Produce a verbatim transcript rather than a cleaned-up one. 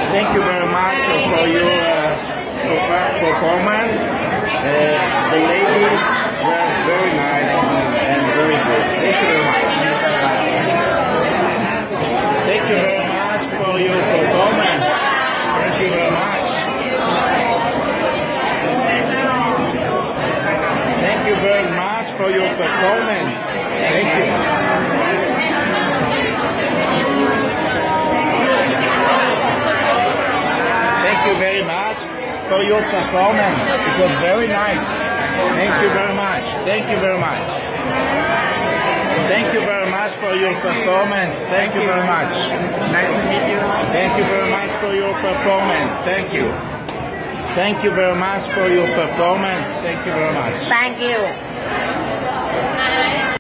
Thank you very much for your uh, performance. Uh, the ladies were very nice and very good. Thank you very much. Thank you very much for your performance. Thank you very much. Thank you very much for your performance. Thank you. Thank you very much for your performance. It was very nice. Thank you very much. Thank you very much. Thank you very much for your performance. Thank you very much. Nice to meet you. Thank you very much for your performance. Thank you. Thank you very much for your performance. Thank you very much. Thank you.